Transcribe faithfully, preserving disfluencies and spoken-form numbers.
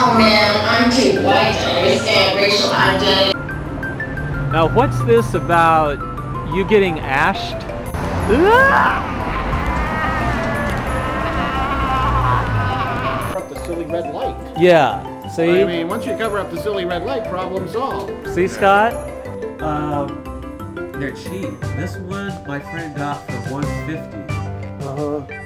Oh man, I'm too white to understand racial identity. Now what's this about you getting ashed? Up the silly red light. Yeah, see? I mean, once you cover up the silly red light, problem solved. See, Scott? Um, they're cheap. This one my friend got for one fifty. Uh-huh.